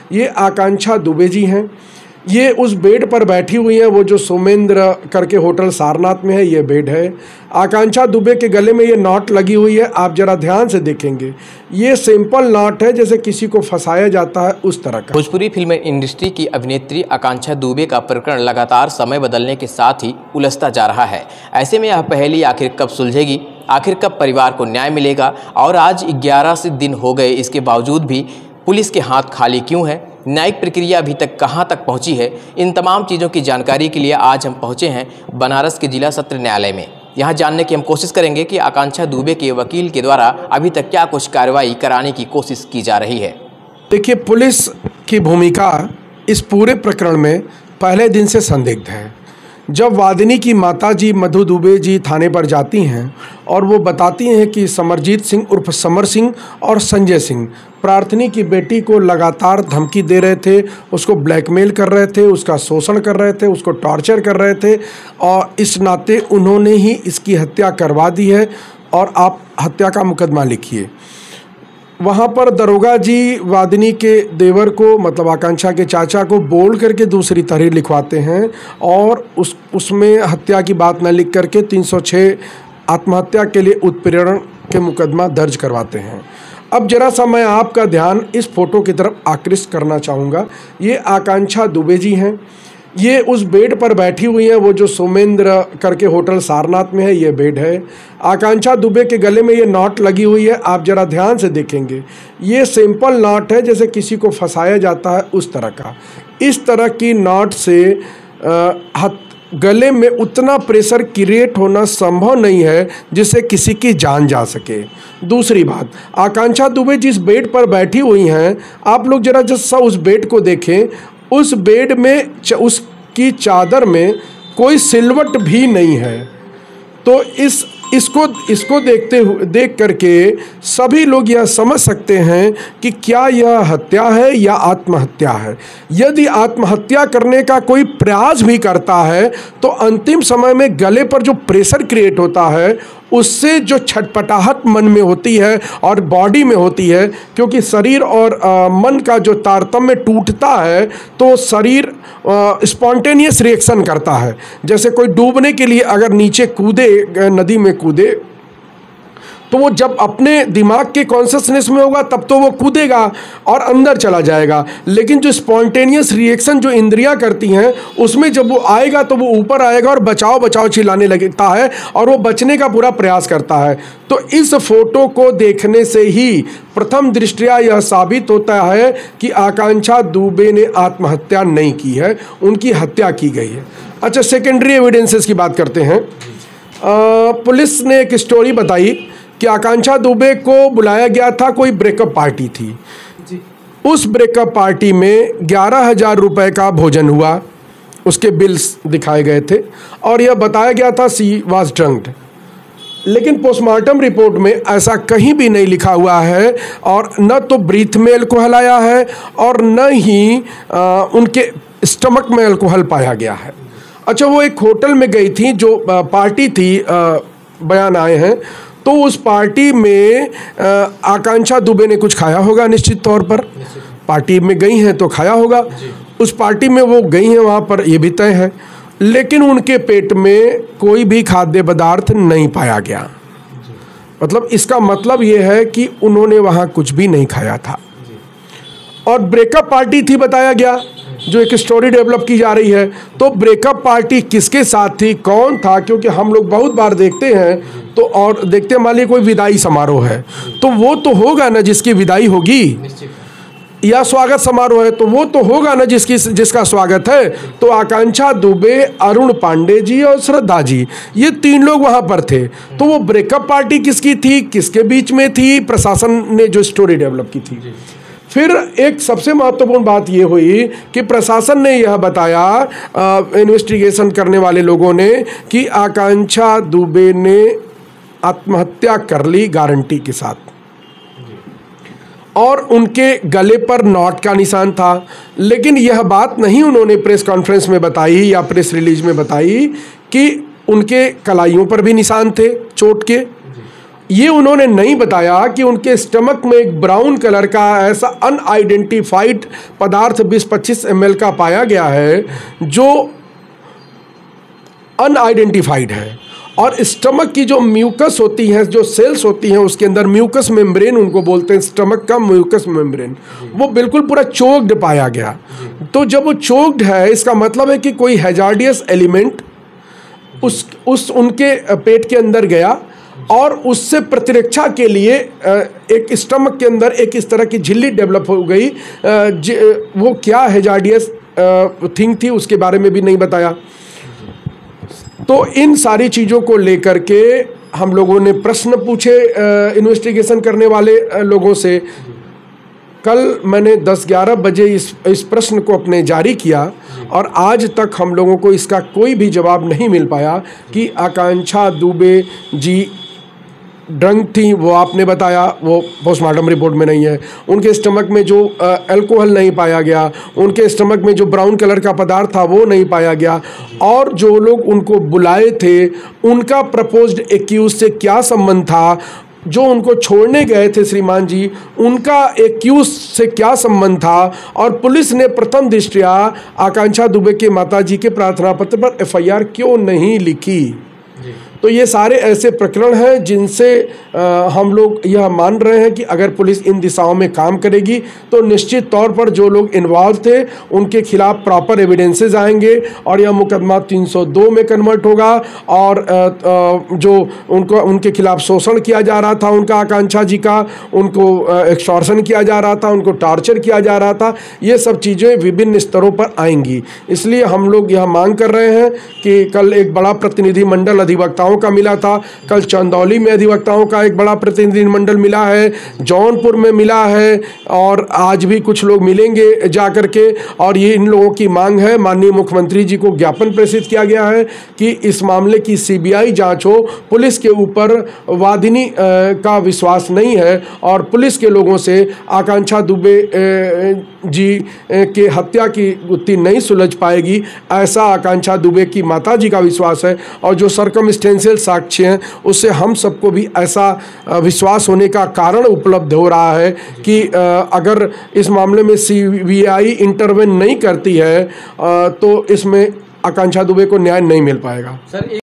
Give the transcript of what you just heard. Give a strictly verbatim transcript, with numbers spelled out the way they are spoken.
ये आकांक्षा दुबे जी हैं। ये उस बेड पर बैठी हुई हैं, वो जो सोमेंद्र करके होटल सारनाथ में है, ये बेड है। आकांक्षा दुबे के गले में ये नॉट लगी हुई है, आप जरा ध्यान से देखेंगे, ये सिंपल नॉट है जैसे किसी को फंसाया जाता है उस तरह का। भोजपुरी फिल्म इंडस्ट्री की अभिनेत्री आकांक्षा दुबे का प्रकरण लगातार समय बदलने के साथ ही उलझता जा रहा है। ऐसे में यह पहेली आखिर कब सुलझेगी, आखिर कब परिवार को न्याय मिलेगा, और आज ग्यारह से दिन हो गए इसके बावजूद भी पुलिस के हाथ खाली क्यों है, न्यायिक प्रक्रिया अभी तक कहां तक पहुंची है, इन तमाम चीज़ों की जानकारी के लिए आज हम पहुंचे हैं बनारस के जिला सत्र न्यायालय में। यहां जानने की हम कोशिश करेंगे कि आकांक्षा दुबे के वकील के द्वारा अभी तक क्या कुछ कार्रवाई कराने की कोशिश की जा रही है। देखिए, पुलिस की भूमिका इस पूरे प्रकरण में पहले दिन से संदिग्ध है। जब वादिनी की माताजी मधु दुबे जी थाने पर जाती हैं और वो बताती हैं कि समरजीत सिंह उर्फ समर सिंह और संजय सिंह प्रार्थनी की बेटी को लगातार धमकी दे रहे थे, उसको ब्लैकमेल कर रहे थे, उसका शोषण कर रहे थे, उसको टॉर्चर कर रहे थे, और इस नाते उन्होंने ही इसकी हत्या करवा दी है और आप हत्या का मुकदमा लिखिए। वहाँ पर दरोगा जी वादिनी के देवर को, मतलब आकांक्षा के चाचा को, बोल करके दूसरी तहरीर लिखवाते हैं और उस उसमें हत्या की बात न लिख करके तीन सौ छः आत्महत्या के लिए उत्प्रेरण के मुकदमा दर्ज करवाते हैं। अब जरा सा मैं आपका ध्यान इस फोटो की तरफ आकृष्ट करना चाहूँगा। ये आकांक्षा दुबे जी हैं। ये उस बेड पर बैठी हुई हैं, वो जो सोमेंद्र करके होटल सारनाथ में है, ये बेड है। आकांक्षा दुबे के गले में ये नॉट लगी हुई है, आप जरा ध्यान से देखेंगे, ये सिंपल नॉट है जैसे किसी को फंसाया जाता है उस तरह का। इस तरह की नॉट से आ, गले में उतना प्रेशर क्रिएट होना संभव नहीं है जिससे किसी की जान जा सके। दूसरी बात, आकांक्षा दुबे जिस बेड पर बैठी हुई हैं, आप लोग जरा जैसा उस बेड को देखें, उस बेड में च, उसकी चादर में कोई सिलवट भी नहीं है। तो इस इसको इसको देखते हुए देख करके सभी लोग यह समझ सकते हैं कि क्या यह हत्या है या आत्महत्या है। यदि आत्महत्या करने का कोई प्रयास भी करता है तो अंतिम समय में गले पर जो प्रेशर क्रिएट होता है उससे जो छटपटाहट मन में होती है और बॉडी में होती है, क्योंकि शरीर और आ, मन का जो तारतम्य टूटता है तो शरीर स्पॉन्टेनियस रिएक्शन करता है। जैसे कोई डूबने के लिए अगर नीचे कूदे, नदी में कूदे, तो वो जब अपने दिमाग के कॉन्शसनेस में होगा तब तो वो कूदेगा और अंदर चला जाएगा, लेकिन जो स्पॉन्टेनियस रिएक्शन जो इंद्रियां करती हैं उसमें जब वो आएगा तो वो ऊपर आएगा और बचाओ बचाओ चिल्लाने लगता है और वो बचने का पूरा प्रयास करता है। तो इस फोटो को देखने से ही प्रथम दृष्टया यह साबित होता है कि आकांक्षा दुबे ने आत्महत्या नहीं की है, उनकी हत्या की गई है। अच्छा, सेकेंडरी एविडेंसेस की बात करते हैं। आ, पुलिस ने एक स्टोरी बताई कि आकांक्षा दुबे को बुलाया गया था, कोई ब्रेकअप पार्टी थी जी। उस ब्रेकअप पार्टी में ग्यारह हजार रुपये का भोजन हुआ, उसके बिल्स दिखाए गए थे और यह बताया गया था सी वाज ड्रंक्ड। लेकिन पोस्टमार्टम रिपोर्ट में ऐसा कहीं भी नहीं लिखा हुआ है और न तो ब्रीथ में अल्कोहल आया है और न ही आ, उनके स्टमक में अल्कोहल पाया गया है। अच्छा, वो एक होटल में गई थी, जो आ, पार्टी थी, आ, बयान आए हैं, तो उस पार्टी में आकांक्षा दुबे ने कुछ खाया होगा निश्चित तौर पर। पार्टी में गई हैं तो खाया होगा, उस पार्टी में वो गई हैं वहाँ पर, ये भी तय है। लेकिन उनके पेट में कोई भी खाद्य पदार्थ नहीं पाया गया। मतलब इसका मतलब ये है कि उन्होंने वहाँ कुछ भी नहीं खाया था। और ब्रेकअप पार्टी थी बताया गया, जो एक स्टोरी डेवलप की जा रही है। तो ब्रेकअप पार्टी किसके साथ थी, कौन था? क्योंकि हम लोग बहुत बार देखते हैं तो, और देखते हैं मान लीजिए कोई विदाई समारोह है तो वो तो होगा ना जिसकी विदाई होगी, या स्वागत समारोह है तो वो तो होगा ना जिसकी जिसका स्वागत है। तो आकांक्षा दुबे, अरुण पांडे जी और श्रद्धा जी, ये तीन लोग वहाँ पर थे। तो वो ब्रेकअप पार्टी किसकी थी, किसके बीच में थी, प्रशासन ने जो स्टोरी डेवलप की थी। फिर एक सबसे महत्वपूर्ण बात ये हुई कि प्रशासन ने यह बताया, इन्वेस्टिगेशन करने वाले लोगों ने, कि आकांक्षा दुबे ने आत्महत्या कर ली गारंटी के साथ और उनके गले पर नॉट का निशान था। लेकिन यह बात नहीं उन्होंने प्रेस कॉन्फ्रेंस में बताई या प्रेस रिलीज में बताई कि उनके कलाइयों पर भी निशान थे चोट के, ये उन्होंने नहीं बताया कि उनके स्टमक में एक ब्राउन कलर का ऐसा अनआइडेंटिफाइड पदार्थ बीस पच्चीस एम एल का पाया गया है जो अनआइडेंटिफाइड है, और स्टमक की जो म्यूकस होती है, जो सेल्स होती हैं उसके अंदर, म्यूकस मेम्ब्रेन उनको बोलते हैं, स्टमक का म्यूकस मेम्ब्रेन, वो बिल्कुल पूरा चोक्ड पाया गया। तो जब वो चोक्ड है, इसका मतलब है कि कोई हैजार्डियस एलिमेंट उस उस उनके पेट के अंदर गया और उससे प्रतिरक्षा के लिए एक स्टमक के अंदर एक इस तरह की झिल्ली डेवलप हो गई। वो क्या हैजार्डियस थिंग थी उसके बारे में भी नहीं बताया। तो इन सारी चीज़ों को लेकर के हम लोगों ने प्रश्न पूछे इन्वेस्टिगेशन करने वाले लोगों से। कल मैंने दस ग्यारह बजे इस इस प्रश्न को अपने जारी किया और आज तक हम लोगों को इसका कोई भी जवाब नहीं मिल पाया कि आकांक्षा दुबे जी ड्रंक थी। वो आपने बताया, वो पोस्टमार्टम रिपोर्ट में नहीं है। उनके स्टमक में जो अल्कोहल नहीं पाया गया, उनके स्टमक में जो ब्राउन कलर का पदार्थ था वो नहीं पाया गया, और जो लोग उनको बुलाए थे उनका प्रपोज्ड एक्यूज से क्या संबंध था, जो उनको छोड़ने गए थे श्रीमान जी उनका एक्यूज से क्या संबंध था, और पुलिस ने प्रथम दृष्टया आकांक्षा दुबे के माताजी के प्रार्थना पत्र पर एफ आई आर क्यों नहीं लिखी। तो ये सारे ऐसे प्रकरण हैं जिनसे आ, हम लोग यह मान रहे हैं कि अगर पुलिस इन दिशाओं में काम करेगी तो निश्चित तौर पर जो लोग इन्वॉल्व थे उनके खिलाफ प्रॉपर एविडेंसेस आएंगे और यह मुकदमा तीन सौ दो में कन्वर्ट होगा। और आ, आ, जो उनको उनके खिलाफ शोषण किया जा रहा था, उनका आकांक्षा जी का, उनको एक्सटॉर्शन किया जा रहा था, उनको टॉर्चर किया जा रहा था, ये सब चीज़ें विभिन्न स्तरों पर आएंगी। इसलिए हम लोग यह मांग कर रहे हैं कि कल एक बड़ा प्रतिनिधिमंडल अधिवक्ताओं का मिला था, कल चंदौली में अधिवक्ताओं का एक बड़ा प्रतिनिधिमंडल मिला है, जौनपुर में मिला है, और आज भी कुछ लोग मिलेंगे जा कर के। और ये इन लोगों की मांग है, माननीय मुख्यमंत्री जी को ज्ञापन प्रेषित किया गया है कि इस मामले की सी बी आई जांच हो। पुलिस के ऊपर वादिनी का विश्वास नहीं है और पुलिस के लोगों से आकांक्षा दुबे जी के हत्या की गुत्थी नहीं सुलझ पाएगी, ऐसा आकांक्षा दुबे की माताजी का विश्वास है। और जो सर्कमस्टेंशियल साक्ष्य हैं उससे हम सबको भी ऐसा विश्वास होने का कारण उपलब्ध हो रहा है कि अगर इस मामले में सी बी आई इंटरवेन नहीं करती है तो इसमें आकांक्षा दुबे को न्याय नहीं मिल पाएगा। सर